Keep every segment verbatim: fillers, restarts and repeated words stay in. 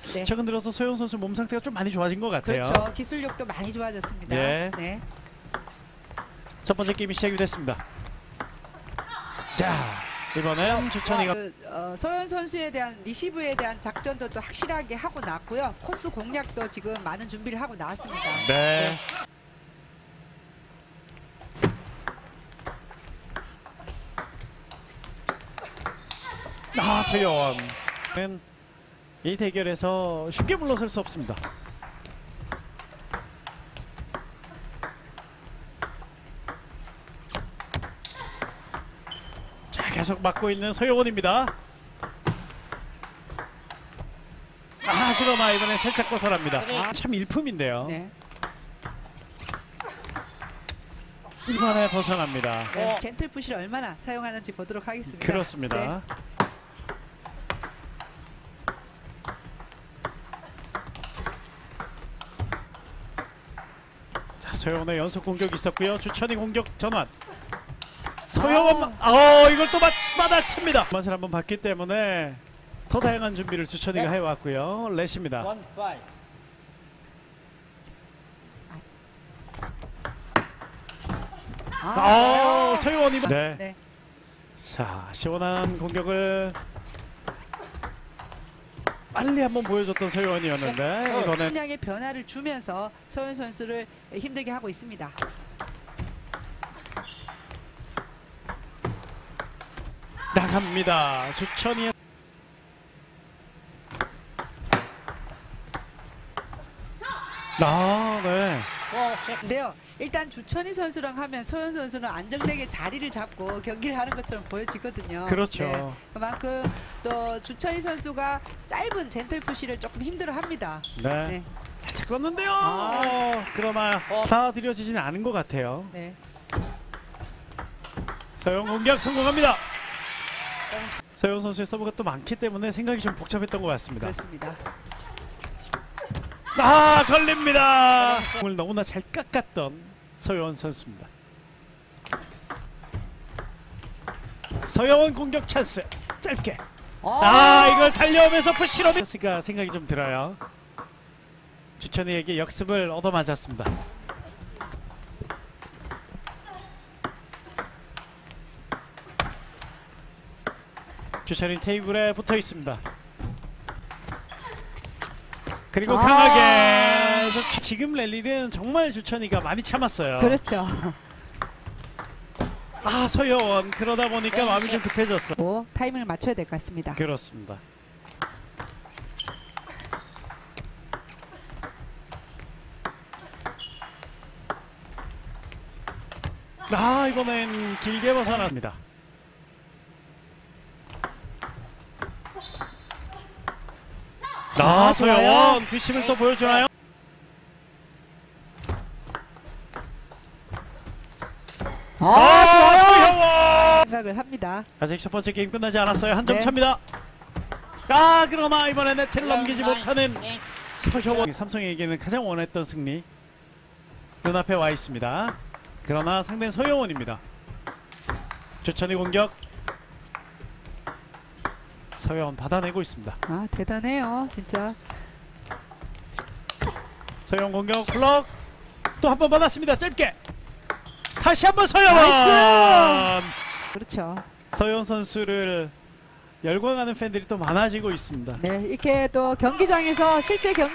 네. 최근 들어서 소영 선수 몸 상태가 좀 많이 좋아진 것 같아요. 그렇죠. 기술력도 많이 좋아졌습니다. 네. 네. 첫 번째 게임이 시작이 됐습니다. 자, 이번엔 주천이가 그, 어, 소연 선수에 대한 리시브에 대한 작전도 또 확실하게 하고 나왔고요. 코스 공략도 지금 많은 준비를 하고 나왔습니다. 네. 아, 소영은 이 대결에서 쉽게 물러설 수 없습니다. 자, 계속 맞고 있는 소영원입니다. 아, 그러나 이번에 살짝 벗어납니다. 아, 참 일품인데요. 네. 이번에 벗어납니다. 네. 젠틀 푸시를 얼마나 사용하는지 보도록 하겠습니다. 그렇습니다. 네. 자, 소영원의 연속 공격이 있었고요. 주천이 공격 전환. 소영원, 아, 어, 이걸 또 맞, 맞아칩니다. 맛을 한번 봤기 때문에 더 다양한 준비를 주천이가 해왔고요. 렛입니다. One five. 아, 아, 소영원이 네. 네. 자, 시원한 공격을 빨리 한번 보여줬던 소영원이었는데 이번엔 공략의 변화를 주면서 소연 선수를 힘들게 하고 있습니다. 나갑니다. 주천이 아, 네. Four six. 근데요, 일단 주천희 선수랑 하면 소연 선수는 안정되게 자리를 잡고 경기를 하는 것처럼 보여지거든요. 그렇죠. 네, 그만큼 또 주천희 선수가 짧은 젠틀 푸시를 조금 힘들어합니다. 네. 네, 살짝 썼는데요. 아. 그러나 다 들여지지는 않은 것 같아요. 네. 서영 공격 성공합니다. 서영 선수의 서브가 또 많기 때문에 생각이 좀 복잡했던 것 같습니다. 그렇습니다. 아, 걸립니다. 공을 너무나 잘 깎았던 서영원 선수입니다. 서영원 공격 찬스. 짧게. 아, 이걸 달려오면서 푸시로 했으니까 생각이 좀 들어요. 주천이에게 역습을 얻어맞았습니다. 주천이 테이블에 붙어 있습니다. 그리고 아. 강하게 저, 지금 랠리는 정말 주천이가 많이 참았어요. 그렇죠. 아, 서여원 그러다 보니까 마음이 좀 급해졌어. 오, 타이밍을 맞춰야 될 것 같습니다. 그렇습니다. 아, 이번엔 길게 벗어났습니다. 아, 서여원 뒷심을 또 보여주나요? 아, 서여원 생각을 합니다. 아직 첫 번째 게임 끝나지 않았어요. 한 점 네. 차입니다. 아, 그러나 이번에 네트를 넘기지 Nine, 못하는 eight. 서효원. 삼성에게는 가장 원했던 승리 눈앞에 와 있습니다. 그러나 상대는 서효원입니다. 주천이 공격. 서효원 받아내고 있습니다. 아, 대단해요, 진짜. 서효원 공격 블럭 또 한 번 받았습니다. 짧게 다시 한 번 서효원. 나이스! 그렇죠. 서효원 선수를 열광하는 팬들이 또 많아지고 있습니다. 네, 이렇게 또 경기장에서 실제 경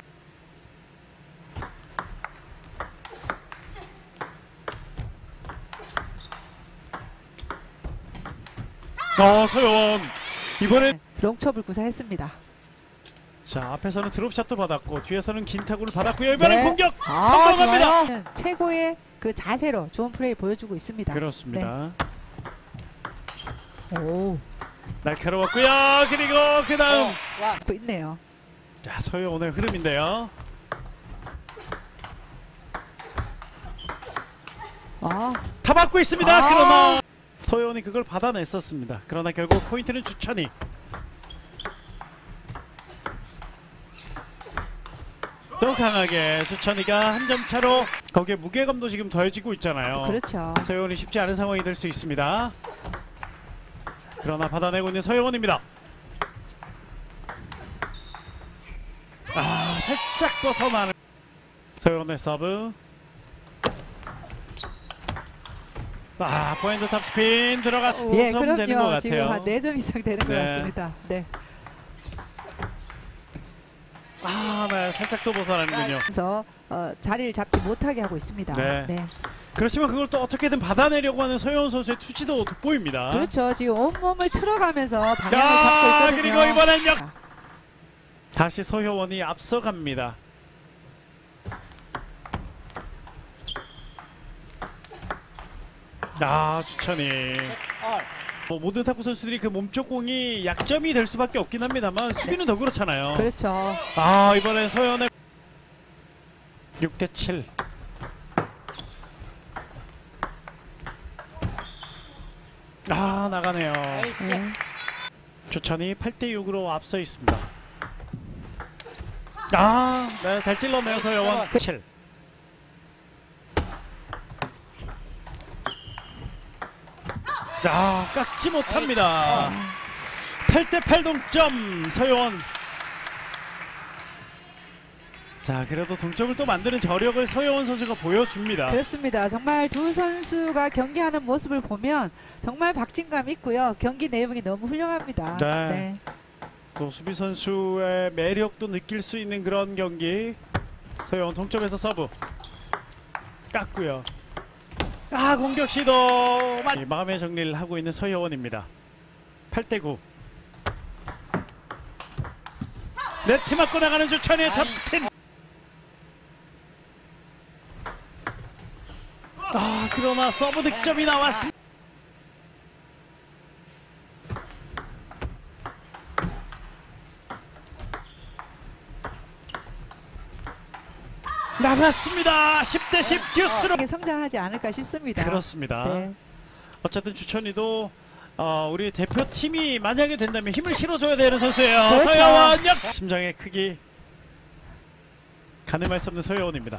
어, 서효원 이번엔 롱첩을 구사했습니다. 자, 앞에서는 드롭샷도 받았고 뒤에서는 긴 타구를 받았고요. 이번엔 네. 공격 아, 성공합니다. 좋아요. 최고의 그 자세로 좋은 플레이 보여주고 있습니다. 그렇습니다. 오, 날카로웠고요. 그리고 그 다음 Four one. 또 있네요. 자, 서효원의 흐름인데요. 아, 다 받고 있습니다. 아. 그러나 서효원이 그걸 받아냈었습니다. 그러나 결국 포인트는 주천이. 또 강하게 주천이가 한 점 차로 거기에 무게감도 지금 더해지고 있잖아요. 그렇죠. 서효원이 쉽지 않은 상황이 될 수 있습니다. 그러나 받아내고 있는 서효원입니다. 살짝 벗어나는 서영원의 서브. 아, 포핸드 탑스핀 들어가. 예, 점 되는 것 그럼요. 같아요. 지금 한 네 점 이상 되는 것 네. 같습니다. 네. 아, 네, 살짝 또 벗어나는군요. 그래서 어, 자리를 잡지 못하게 하고 있습니다. 네. 네. 그렇지만 그걸 또 어떻게든 받아내려고 하는 서영원 선수의 투지도 돋보입니다. 그렇죠. 지금 온몸을 틀어가면서 방향을 야, 잡고 있거든요. 그리고 이번엔 역 다시 서효원이 앞서갑니다. 아, 주천이 뭐 모든 탁구 선수들이 그 몸쪽 공이 약점이 될 수밖에 없긴 합니다만 수비는 더 그렇잖아요. 그렇죠. 아, 이번엔 서효원의 육 대 칠. 아, 나가네요. 네. 주천이 팔 대 육으로 앞서 있습니다. 아, 네, 잘 찔러내요 서효원. 칠. 야, 깎지 못합니다. 팔 대 팔 동점 서효원. 자, 그래도 동점을 또 만드는 저력을 서효원 선수가 보여줍니다. 그렇습니다. 정말 두 선수가 경기하는 모습을 보면 정말 박진감 있고요. 경기 내용이 너무 훌륭합니다. 네. 네. 또 수비 선수의 매력도 느낄 수 있는 그런 경기. 서효원 동점에서 서브 깎고요. 아, 공격 시도 마음의 정리를 하고 있는 서효원입니다. 팔 대 구. 네트 맞고 나가는 주천이의 탑스핀. 아, 그러나 서브 득점이 나왔습니다. 나갔습니다. 십 대 십 듀스로. 이게 성장하지 않을까 싶습니다. 그렇습니다. 네. 어쨌든 주천이도 어, 우리 대표팀이 만약에 된다면 힘을 실어줘야 되는 선수예요. 그렇죠. 서효원 역. 심장의 크기 가늠할 수 없는 서효원입니다.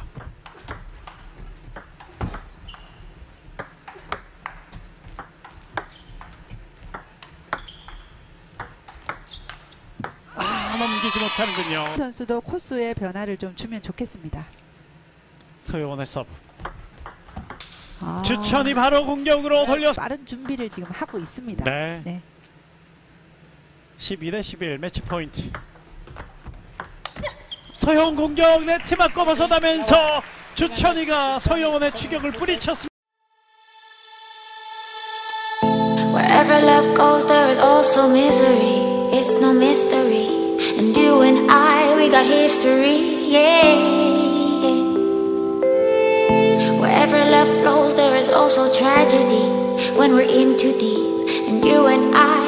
아, 넘기지 못하는군요. 선수도 코스의 변화를 좀 주면 좋겠습니다. 서효원의 서브. 아, 주천이 바로 공격으로 돌려. 빠른 준비를 지금 하고 있습니다. 네. 네. 십이 대 십일 매치 포인트. 서효원 공격 네트 맞고 벗어나면서 주천이가 서효원의 추격을 뿌리쳤습니다. Wherever love goes, there is also misery. It's no mystery. And you and I, we got history. Yeah. Wherever love flows, there is also tragedy. When we're in too deep. And you and I,